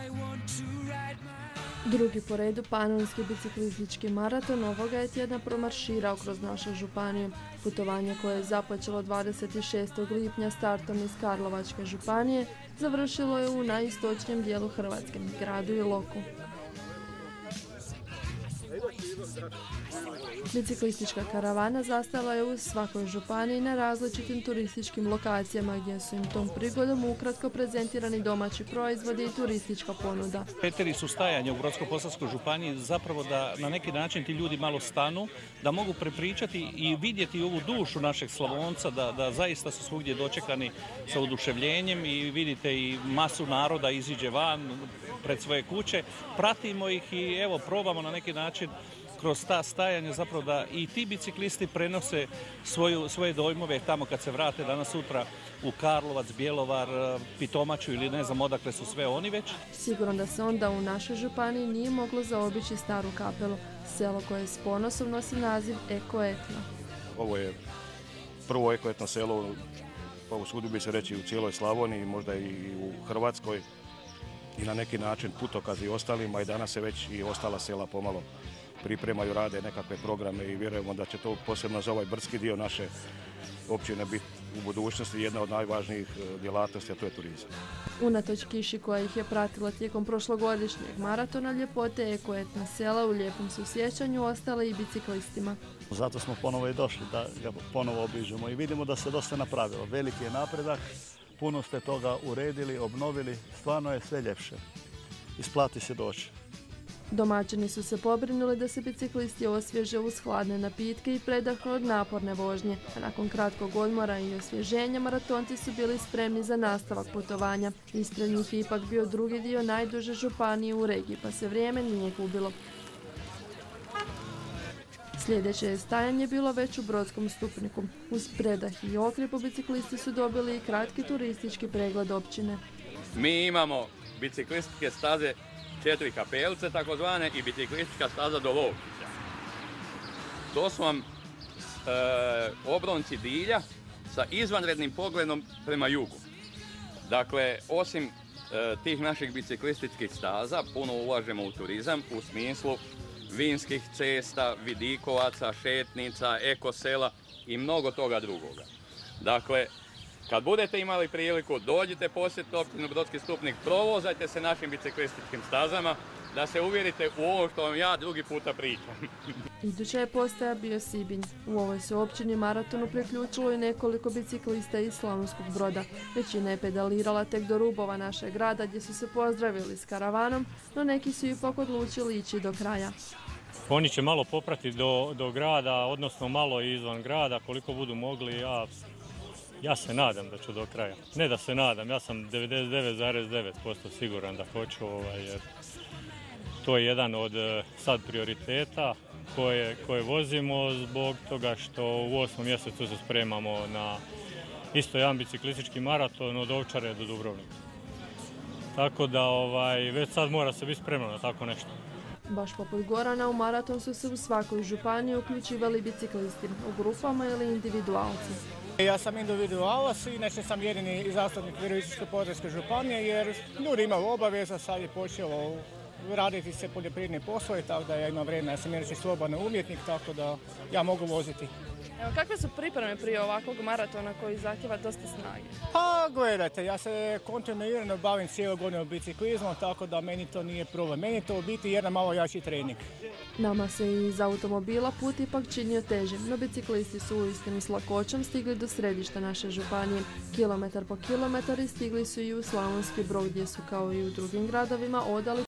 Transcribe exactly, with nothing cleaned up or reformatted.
Drugi po redu panonski biciklistički maraton ovoga je tjedna promarširao kroz našu županiju. Putovanje koje je započelo dvadeset šestog lipnja startom iz Karlovačke županije završilo je u najistočnijem dijelu Hrvatske, gradu Iloku. Biciklistička karavana zastala je u svakoj županiji na različitim turističkim lokacijama gdje su im tom prigodom ukratko prezentirani domaći proizvodi i turistička ponuda. Kriteriji su stajanja u Brodsko-posavskoj županiji zapravo da na neki način ti ljudi malo stanu, da mogu prepričati i vidjeti ovu dušu našeg Slavonca, da, da zaista su svugdje dočekani sa oduševljenjem i vidite i masu naroda iziđe van pred svoje kuće. Pratimo ih i evo probamo na neki način kroz ta stajanja zapravo da i ti biciklisti prenose svoju, svoje dojmove tamo kad se vrate danas sutra u Karlovac, Bjelovar, Pitomaču ili ne znam odakle su sve oni već. Sigurno da se onda u našoj županiji nije moglo zaobići Staru Kapelu, selo koje s ponosom nosi naziv Eko-etno. Ovo je prvo eko-etno selo, usudio bi se reći, u cijeloj Slavoniji, možda i u Hrvatskoj i na neki način putokaz i ostalima i danas se već i ostala sela pomalo pripremaju, rade nekakve programe i vjerujemo da će to posebno za ovaj brdski dio naše općine biti u budućnosti jedna od najvažnijih djelatnosti, a to je turizam. Unatoč kiši koja ih je pratila tijekom prošlogodišnjeg maratona, ljepote eko-etno sela u lijepom su sjećanju ostale i biciklistima. Zato smo ponovo i došli da ga ponovo obiđemo i vidimo da se dosta napravilo. Veliki je napredak, puno ste toga uredili, obnovili, stvarno je sve ljepše. Isplati se doći. Domaćini su se pobrinuli da se biciklisti osvježe uz hladne napitke i predahnu od naporne vožnje, a nakon kratkog odmora i osvježenja maratonci su bili spremni za nastavak putovanja. Ispred njih je ipak bio drugi dio najduže županije u regiji, pa se vrijeme nije gubilo. Sljedeće je stajanje bilo već u Brodskom Stupniku. Uz predah i okrepu biciklisti su dobili i kratki turistički pregled općine. Mi imamo biciklističke staze četiri kapelce takozvane i biciklistička staza do Lovčića. To su vam e, obronci Dilja sa izvanrednim pogledom prema jugu. Dakle, osim e, tih naših biciklističkih staza puno ulažemo u turizam u smislu vinskih cesta, vidikovaca, šetnica, ekosela i mnogo toga drugoga. Dakle, kad budete imali priliku, dođite posjetiti općinu Brodski Stupnik, provozajte se našim biciklističkim stazama, da se uvjerite u ovo što vam ja drugi puta pričam. Iduća je postaja bio Sibinj. U ovoj se općini maratonu priključilo i nekoliko biciklista iz Slavonskog Broda. Većina je pedalirala tek do rubova našeg grada gdje su se pozdravili s karavanom, no neki su ipak odlučili ići do kraja. Oni će malo popratiti do, do grada, odnosno malo izvan grada, koliko budu mogli. Ja, ja se nadam da ću do kraja. Ne da se nadam, ja sam devedeset devet zarez devet posto siguran da hoću, ovaj, jer to je jedan od sad prioriteta koje, koje vozimo zbog toga što u osmom mjesecu se spremamo na isto jedan biciklistički maraton od Ovčare do Dubrovnika. Tako da ovaj, već sad mora se biti spremno na tako nešto. Baš poput Gorana, u maraton su se u svakoj županiji uključivali biciklisti, u grupama ili individualci. Ja sam individualac, inače sam jedini zastupnik Virovitičko-podravske županije jer ljudi imaju obaveza, sad je počelo raditi se poljoprivredni poslovi, tako da ja imam vremena, ja sam inače slobodan umjetnik, tako da ja mogu voziti. Evo, kakve su pripreme prije ovakvog maratona koji zahtjeva dosta snage? Pa gledajte, ja se kontinuirano bavim cijelu godinu biciklizmom, tako da meni to nije problem. Meni to u biti jedan malo jači trening. Nama se iz automobila put ipak činio težim, no biciklisti su uistinu s lakoćom stigli do središta naše županije. Kilometar po kilometar i stigli su i u Slavonski Brod, gdje su kao i u drugim gradovima odali